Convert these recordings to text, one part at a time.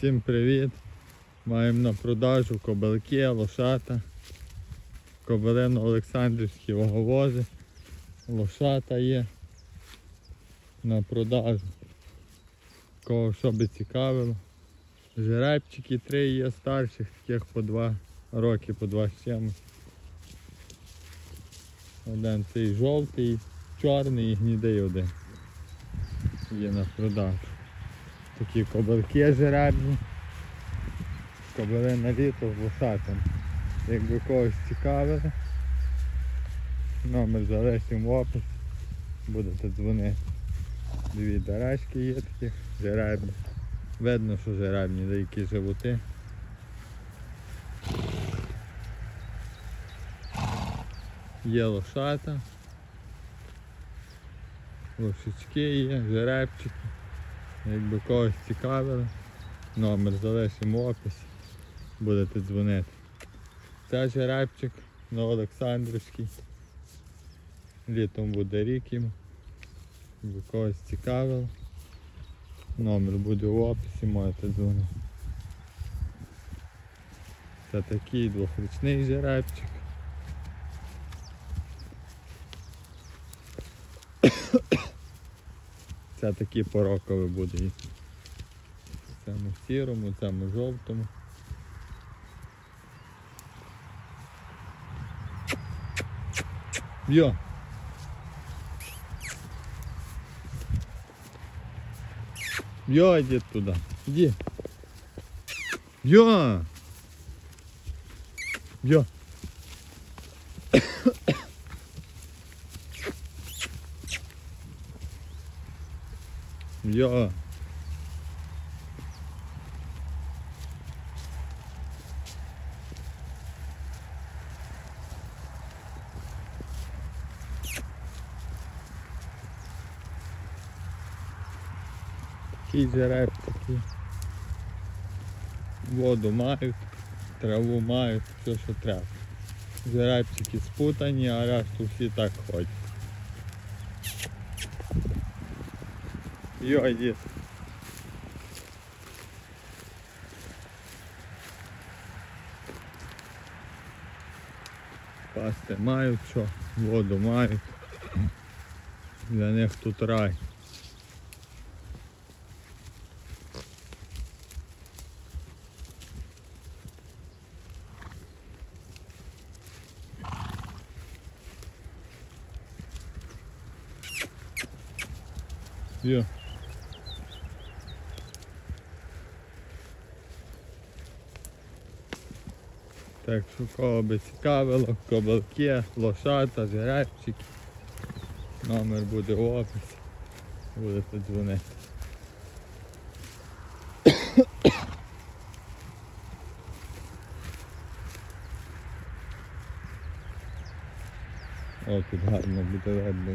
Всім привіт! Маємо на продажу кобилки, лошата, кобилино-олександрівські ваговози, лошата є на продажу. Кого що би цікавило. Жеребчики 3 є старших, таких по 2 роки, по 2 з чимось. Один цей жовтий, чорний і гнідий один є на продажу. Такі кобилки жеребні, кобили на літо з лошатами. Якби когось цікавили, номер залишимо в описі, будете дзвонити. Дві дарашки є такі, жеребні. Видно, що жеребні, деякі животи. Є лошата, лошечки є, жеребчики. Якби когось цікавили, номер залишимо в описі, будете дзвонити. Це жеребчик на Олександрівський. Літом буде рік йому. Якби когось цікавило, номер буде в описі, можете дзвонити. Це такий двохрічний жеребчик. Це такі порокові буде. Цьому сірому, цьому жовтому. Йо! Йо, йди туди. Йди. Йо! Йо! Йо! Такі жеребчики. Воду мають, траву мають, все що треба. Жеребчики спутані, а решту всі так ходять. Йо, йди. Пасти мають що, воду мають. Для них тут рай. Йо. Так що кого би цікавило, кобилки, лошата, жеребчики. Номер буде в описі. Будете дзвонити. О, тут гарно буде видно.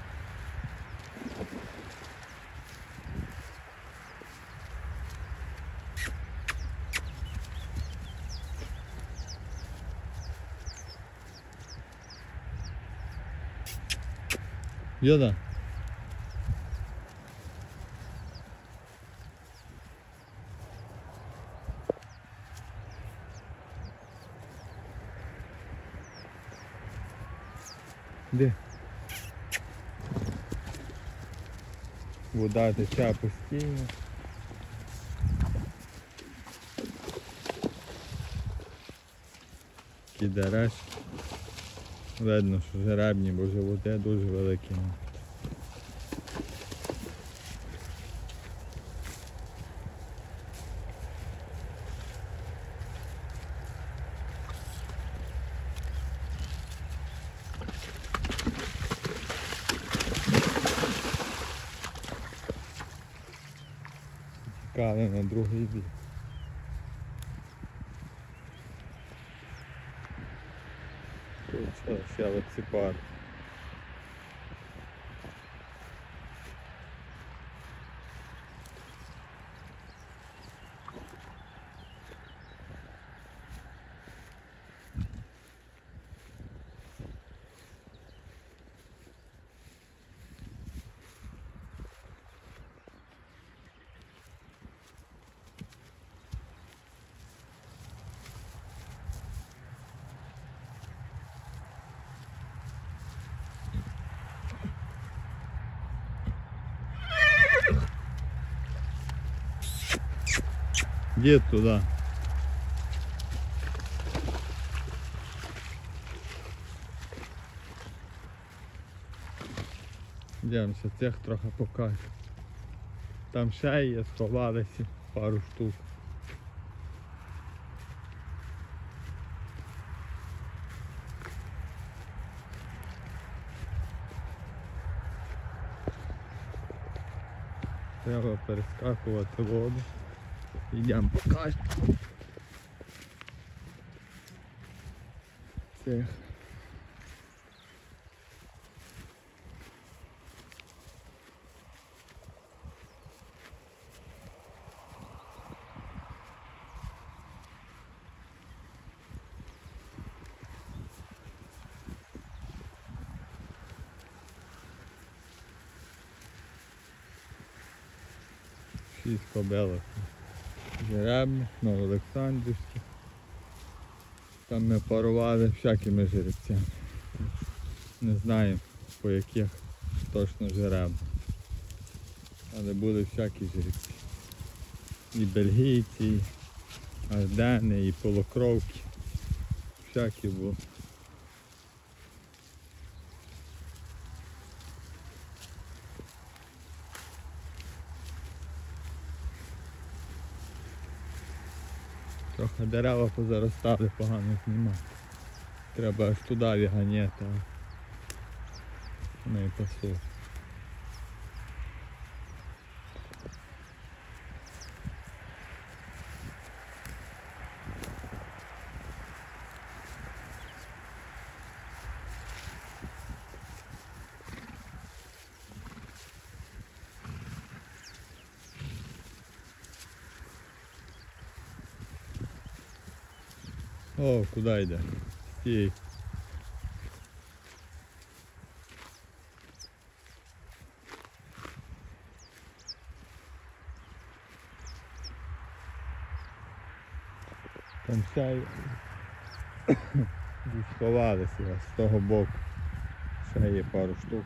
Йода. Де? Вода тече постійно. Кидареш. Видно, що жеребні, бо животи дуже великі. Тікали на другий бік. Тут ще лексипар. Дід туди. Йдемося, цих трохи покажу. Там ще є, сховалися пару штук. Треба перескакувати воду. Йдемо покажемо. Цих. Шість кобилок. Жеребних, Новоолександрівських. Там ми парували всякими жеребцями. Не знаю по яких точно жереб. Але були всякі жеребці. І бельгійці, і ардени, і полукровки. Всякі були. Трохи дерева позаростали, погано знімати. Треба аж туди віганяти, а вони пасуть. О, куди йде? Стій. Там ще сховалися з того боку. Ще є пару штук.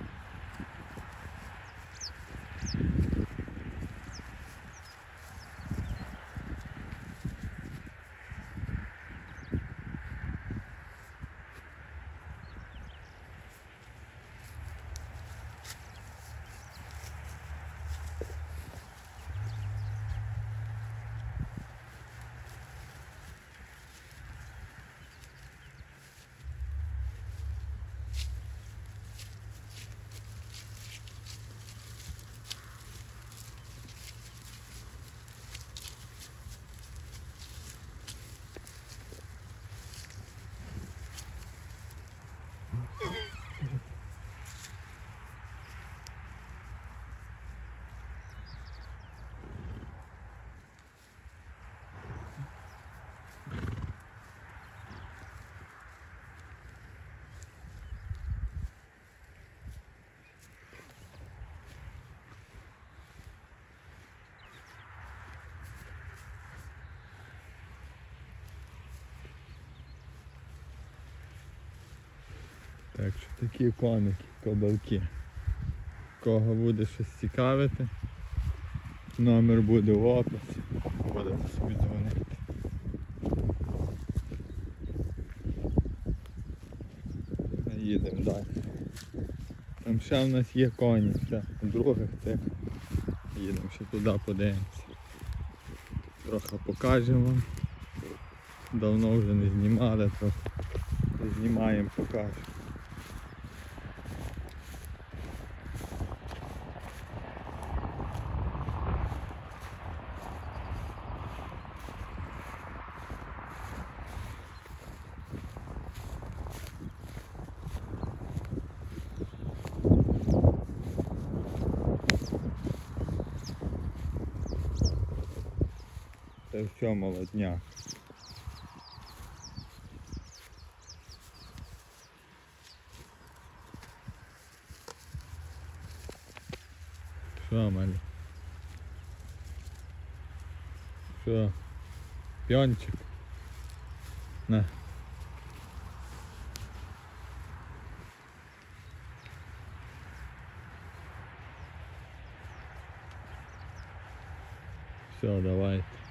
Так що такі коники, кобилки. Кого буде щось цікавити, номер буде в описі, будете собі дзвонити. Їдемо далі. Там ще в нас є коні, це других цих. Їдемо ще туди подивимося. Трохи покажемо вам. Давно вже не знімали, трохи знімаємо, покажемо. Це все молодняк. Що, малі? Що? П'янчик? На. Все, давайте.